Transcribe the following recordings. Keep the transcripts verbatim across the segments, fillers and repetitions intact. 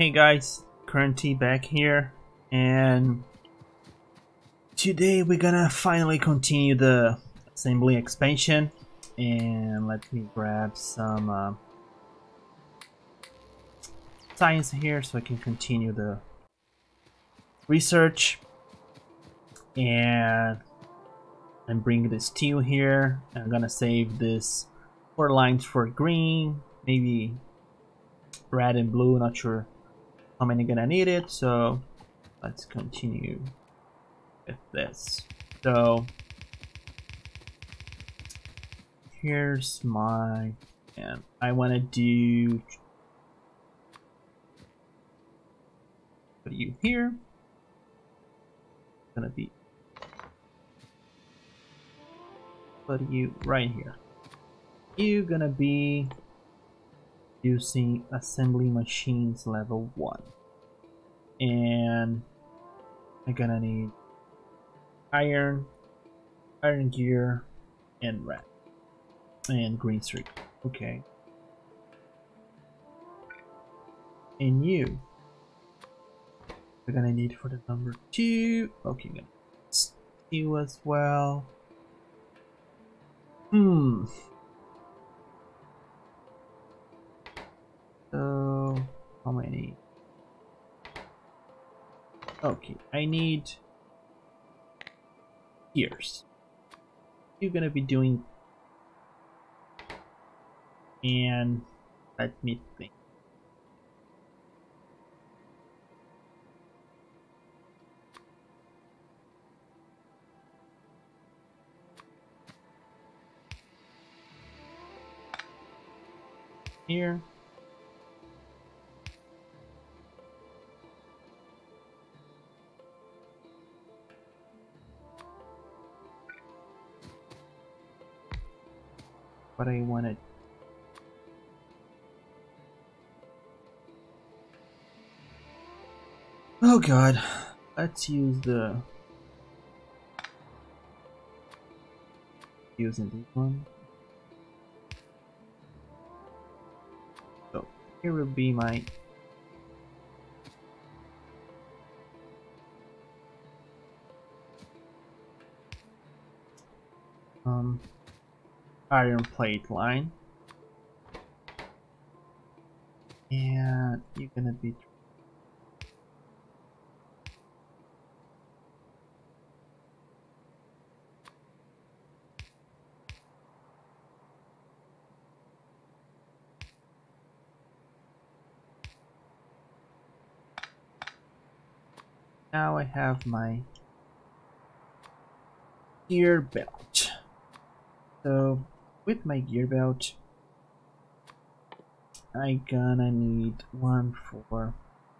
Hey guys, Currenty back here, and today we're gonna finally continue the assembly expansion. And let me grab some uh, science here so I can continue the research. And I'm bringing the steel here. I'm gonna save this four lines for green, maybe red and blue, not sure how many gonna need it, so let's continue with this. So here's my, and I want to do put you here. Gonna be put you right here. You're gonna be using assembly machines level one, and I'm gonna need iron, iron gear, and red and green streak. Okay, and you we're gonna need for the number two. Okay, gonna steel as well. Hmm. So how many? Okay, I need gears. You're gonna be doing, and let me think. Here. What I wanted. Oh god, let's use the using this one. So here will be my um iron plate line, and you're gonna be now I have my gear belt. So with my gear belt I gonna need one for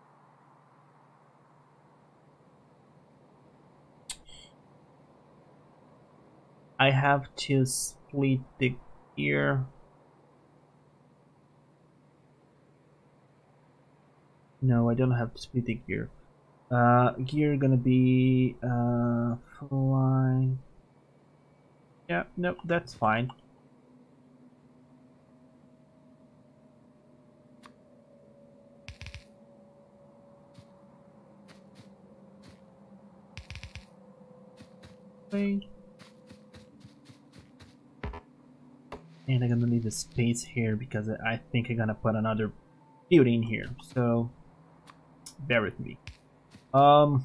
I have to split the gear. No, I don't have to split the gear. Uh, gear gonna be uh full line. Yeah, nope, that's fine. Wait. And I'm gonna leave a space here because I think I'm gonna put another building here. So bear with me. Um.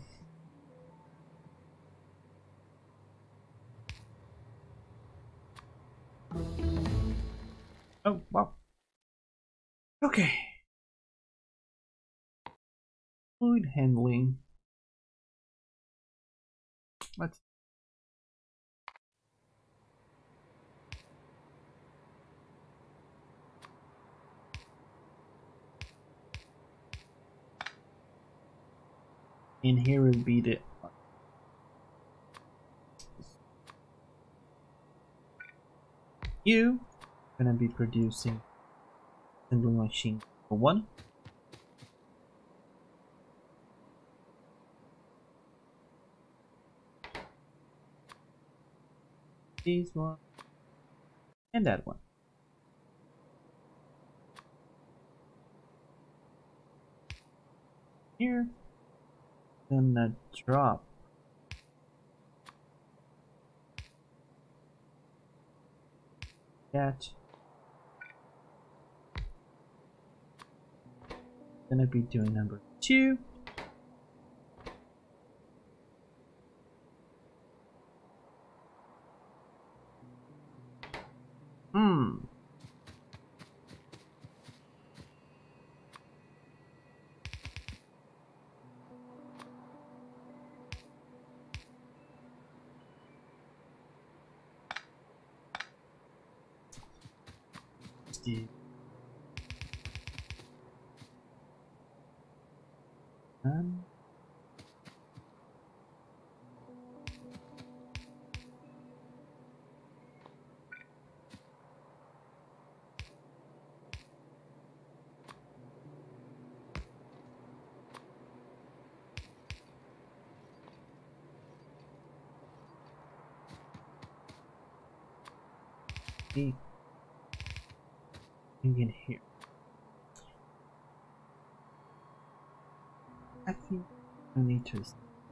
Oh wow. Okay. Fluid handling. Let's. And here will be the. You gonna be producing assembly machine for one. This one and that one. here. Gonna drop that. Gonna be doing number two. Hmm. Steve. Um. Thing in here. I think I need to.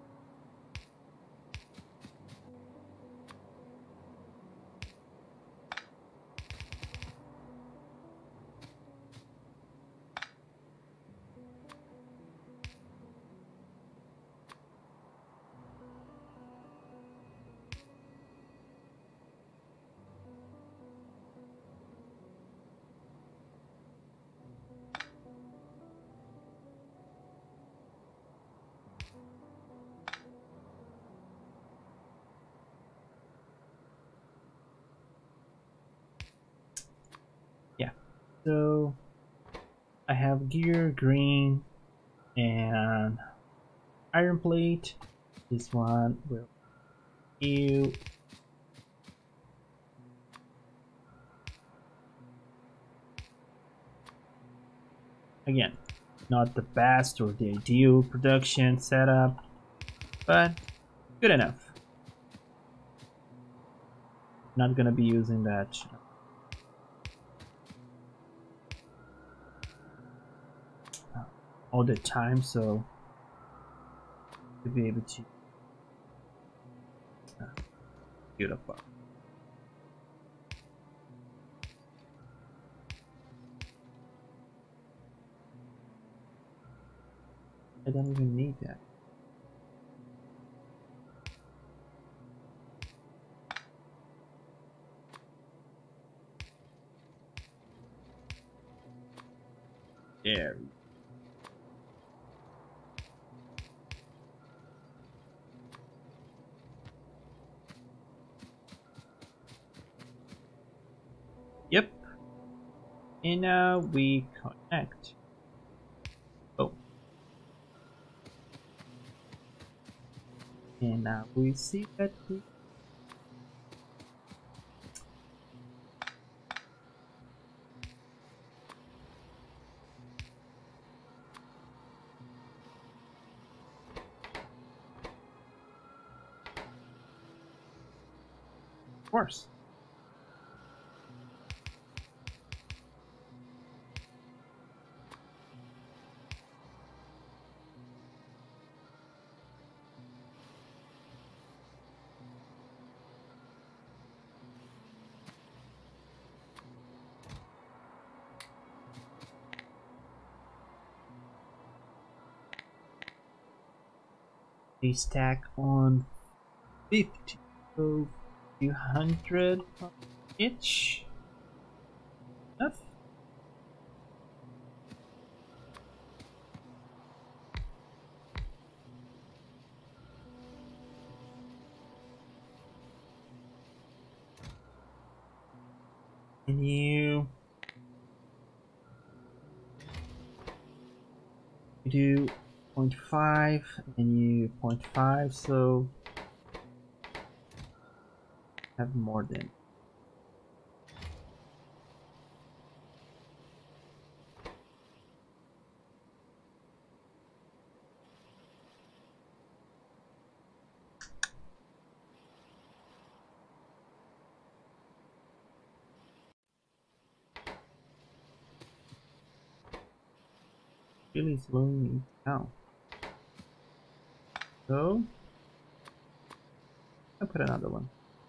Yeah. So I have gear, green, and iron plate. This one will you again, not the best or the ideal production setup, but good enough. Not gonna be using that all the time, so to be able to uh, build up. I don't even need that. There. Yep. And now we connect. Oh. And now we see that we of course. They stack on fifty, so two hundred each. Enough. And you do zero point five and you zero point five, so have more than really slowing me down. So I'll put another one.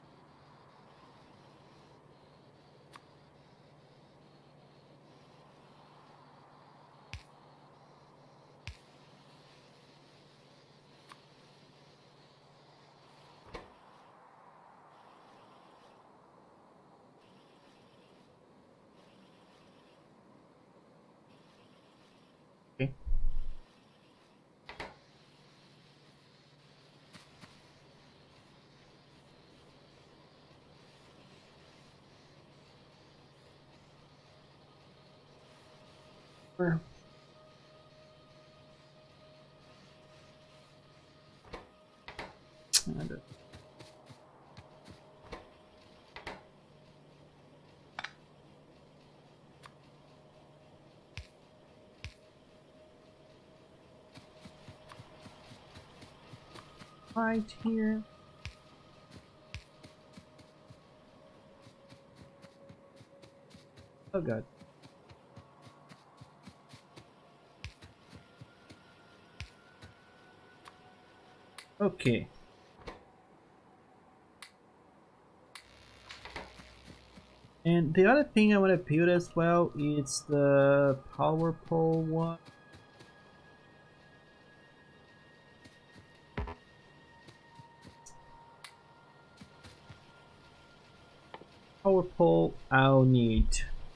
Okay. Where? And, uh, right here. Oh god. Okay. And the other thing I want to build as well is the power pole one. Power pole, I'll need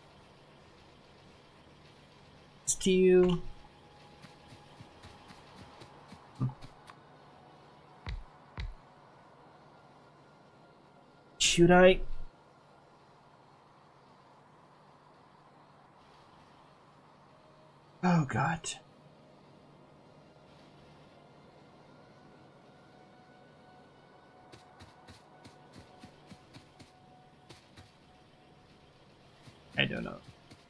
steel. Should I? Oh god. I don't know.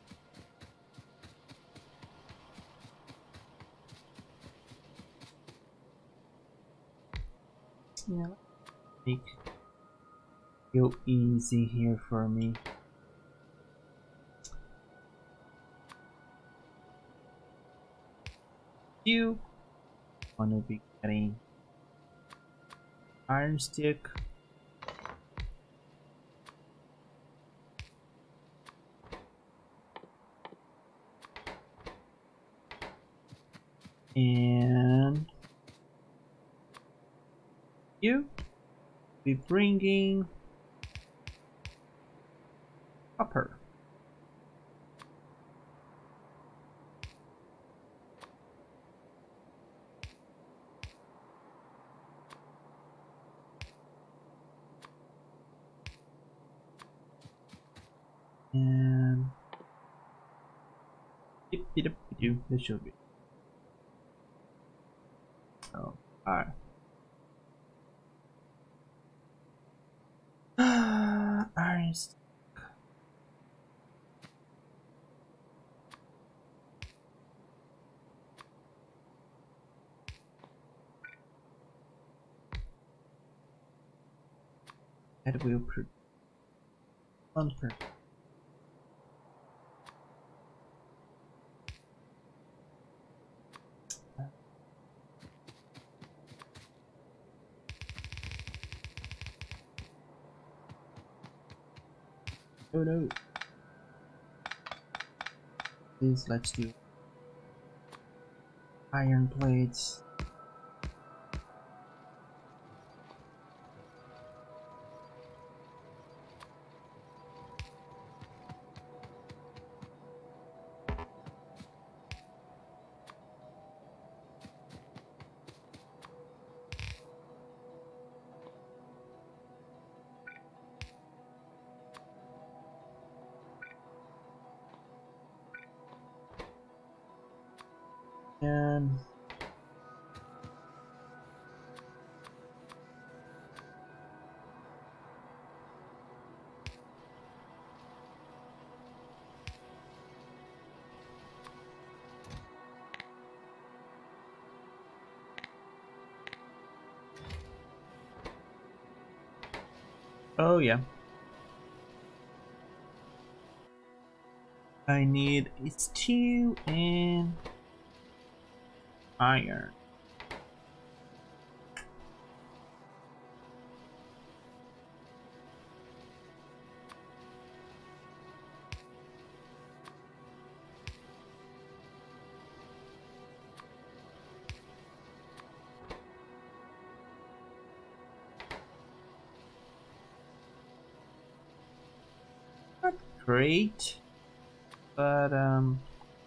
Yeah. Make feel easy here for me. You want to be getting iron stick. And you be bringing copper. And yep, yep, yep, this should be. Oh, alright. Iron stick. That will produce one per. Oh no. Please, let's do iron plates. And oh yeah. I need steel and iron. great, but um.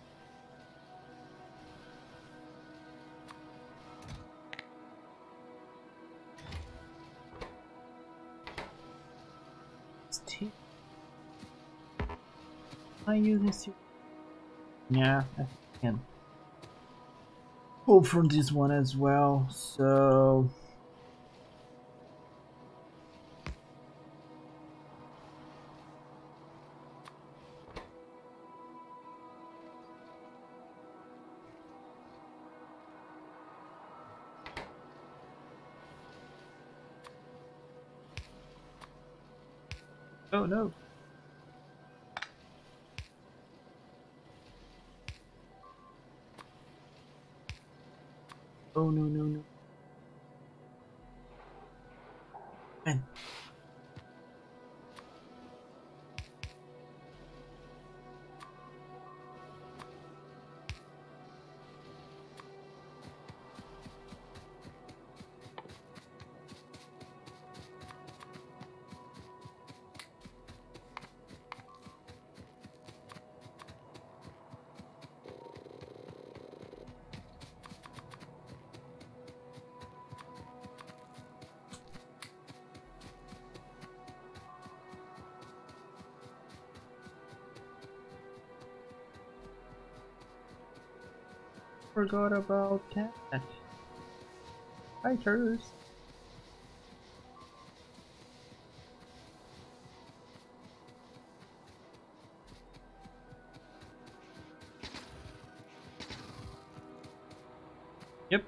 I use this. Yeah, I can pull from this one as well. So oh no. Oh no no no. Man. Forgot about that. Fighters. Yep.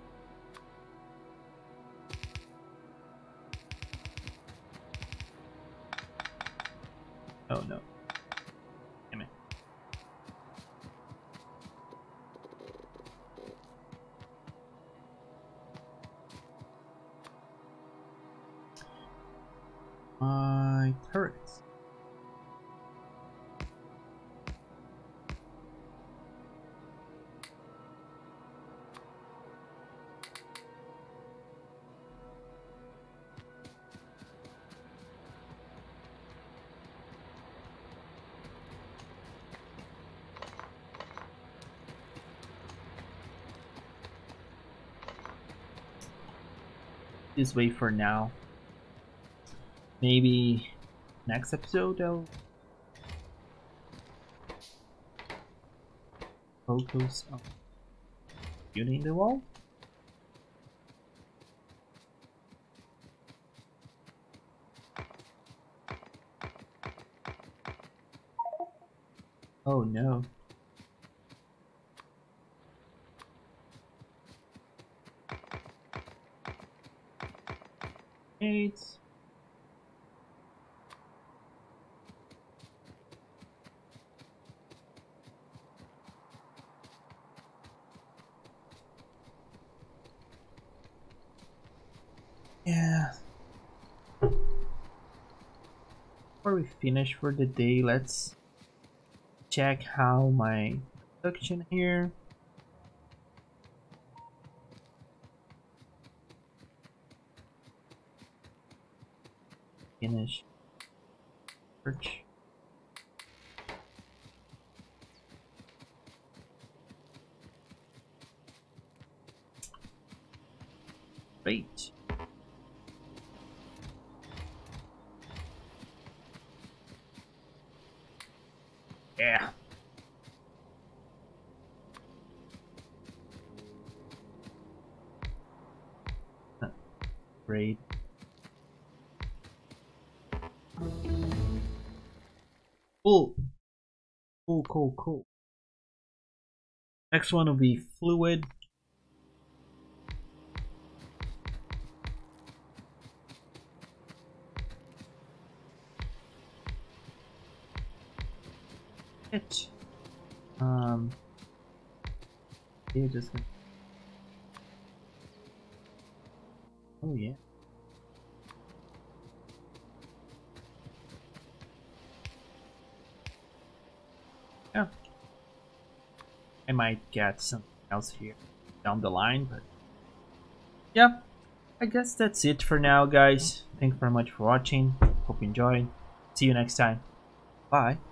Oh no. Damn it. My turrets. This way for now. Maybe next episode I'll focus on building the wall. Oh no. Eight. Yeah. Before we finish for the day, let's check how my production here. Finish. Search. Great. Yeah. Great. Cool. Cool, cool, cool. Next one will be fluid. It. Um. You just. Oh yeah. Yeah. I might get something else here down the line, but yeah, I guess that's it for now, guys. Thanks very much for watching. Hope you enjoyed. See you next time. Bye.